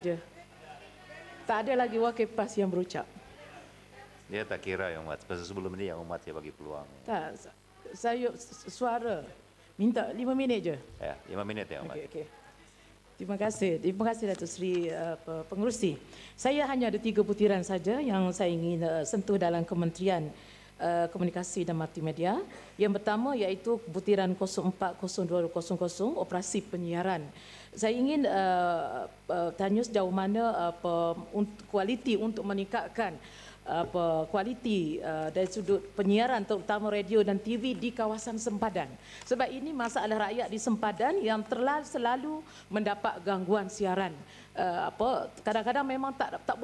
je. Tak ada lagi wakil PAS yang berucap. Dia tak kira yang umat. Sebelum ini yang umat dia bagi peluang. Tak, saya suara. Minta 5 minit je. Ya, 5 minit ya umat. Okey. Terima kasih Datuk Seri Pengerusi. Saya hanya ada 3 butiran saja yang saya ingin sentuh dalam Kementerian Komunikasi dan Multimedia. Yang pertama iaitu butiran 040200 operasi penyiaran. Saya ingin tanya sejauh mana kualiti untuk meningkatkan kualiti dari sudut penyiaran terutama radio dan TV di kawasan sempadan. Sebab ini masalah rakyat di sempadan yang selalu mendapat gangguan siaran. Kadang-kadang memang tak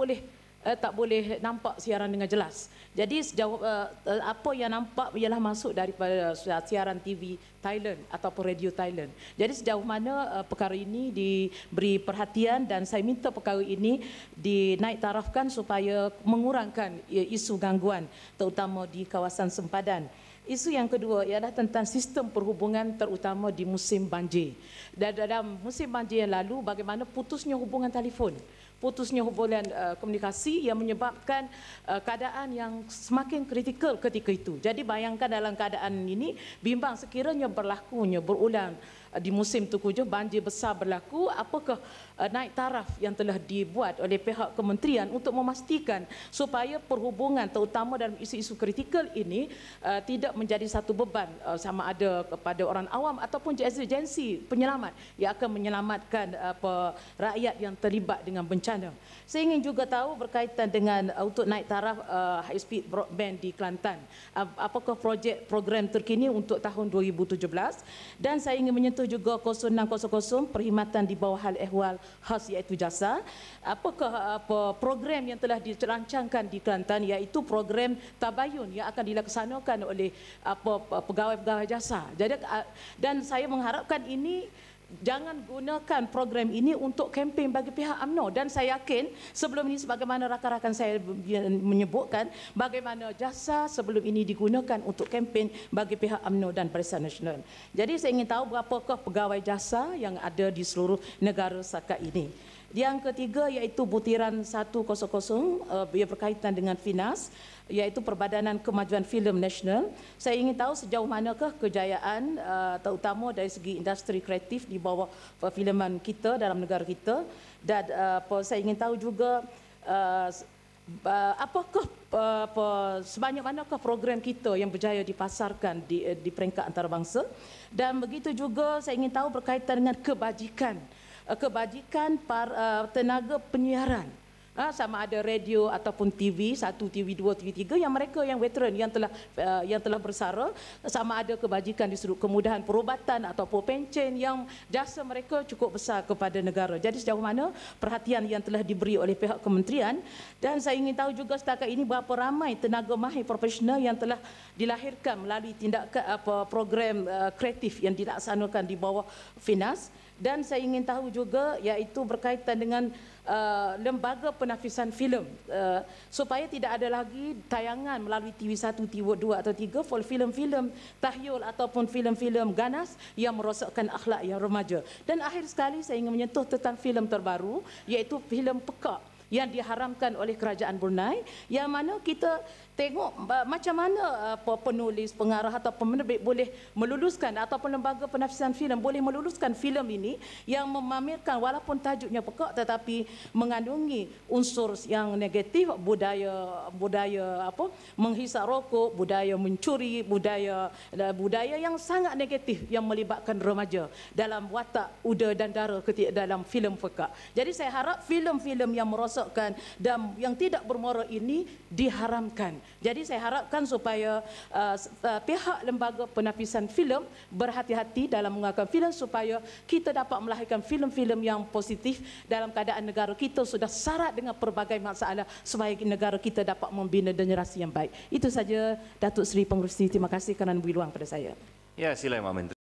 boleh nampak siaran dengan jelas. Jadi sejauh apa yang nampak ialah masuk daripada siaran TV Thailand ataupun radio Thailand. Jadi sejauh mana perkara ini diberi perhatian dan saya minta perkara ini dinaik tarafkan supaya mengurangkan isu gangguan terutama di kawasan sempadan. Isu yang kedua ialah tentang sistem perhubungan terutama di musim banjir. Dan dalam musim banjir yang lalu bagaimana putusnya hubungan telefon, putusnya hubungan komunikasi yang menyebabkan keadaan yang semakin kritikal ketika itu. Jadi bayangkan dalam keadaan ini bimbang sekiranya berulang di musim Tengkujuh banjir besar berlaku, apakah naik taraf yang telah dibuat oleh pihak kementerian untuk memastikan supaya perhubungan terutama dalam isu-isu kritikal ini tidak menjadi satu beban sama ada kepada orang awam ataupun agensi penyelamat yang akan menyelamatkan rakyat yang terlibat dengan bencana. Saya ingin juga tahu berkaitan dengan untuk naik taraf high speed broadband di Kelantan. Apakah program terkini untuk tahun 2017 dan saya ingin menyentuh juga 0600 perkhidmatan di bawah hal ehwal khas iaitu jasa. Apakah program yang telah dirancangkan di Kelantan iaitu program tabayun yang akan dilaksanakan oleh pegawai-pegawai jasa. Jadi dan saya mengharapkan ini jangan gunakan program ini untuk kempen bagi pihak UMNO dan saya yakin sebelum ini sebagaimana rakan-rakan saya menyebutkan bagaimana jasa sebelum ini digunakan untuk kempen bagi pihak UMNO dan Barisan Nasional. Jadi saya ingin tahu berapakah pegawai jasa yang ada di seluruh negara setakat ini. Yang ketiga iaitu butiran 100 yang berkaitan dengan FINAS iaitu Perbadanan Kemajuan Filem Nasional. Saya ingin tahu sejauh manakah kejayaan terutama dari segi industri kreatif di bawah perfilman kita dalam negara kita dan saya ingin tahu juga apakah sebanyak manakah program kita yang berjaya dipasarkan di peringkat antarabangsa dan begitu juga saya ingin tahu berkaitan dengan kebajikan para tenaga penyiaran sama ada radio ataupun TV 1, TV 2, TV 3 yang mereka yang veteran yang telah bersara sama ada kebajikan di sudut kemudahan perubatan ataupun pencen yang jasa mereka cukup besar kepada negara. Jadi sejauh mana perhatian yang telah diberi oleh pihak kementerian dan saya ingin tahu juga setakat ini berapa ramai tenaga mahir profesional yang telah dilahirkan melalui tindakan program kreatif yang dilaksanakan di bawah FINAS. Dan saya ingin tahu juga iaitu berkaitan dengan lembaga penafisan filem supaya tidak ada lagi tayangan melalui TV1, TV2 atau 3 for filem-filem tahyul ataupun filem-filem ganas yang merosakkan akhlak yang remaja. Dan akhir sekali saya ingin menyentuh tentang filem terbaru iaitu filem Pekak yang diharamkan oleh kerajaan Brunei yang mana kita tengok macam mana penulis, pengarah atau penerbit boleh meluluskan ataupun lembaga penafisan filem boleh meluluskan filem ini yang memamerkan walaupun tajuknya pekak tetapi mengandungi unsur yang negatif, budaya menghisap rokok, budaya mencuri, budaya yang sangat negatif yang melibatkan remaja dalam watak uda dan dara ketika dalam filem pekak. Jadi saya harap filem-filem yang merosakkan dan yang tidak bermoral ini diharamkan. Jadi saya harapkan supaya pihak lembaga penafisan filem berhati-hati dalam mengeluarkan filem supaya kita dapat melahirkan filem-filem yang positif dalam keadaan negara kita sudah syarat dengan pelbagai masalah supaya negara kita dapat membina generasi yang baik. Itu saja Datuk Seri Pengerusi. Terima kasih kerana beri ruang pada saya. Ya, sila Mak Menteri.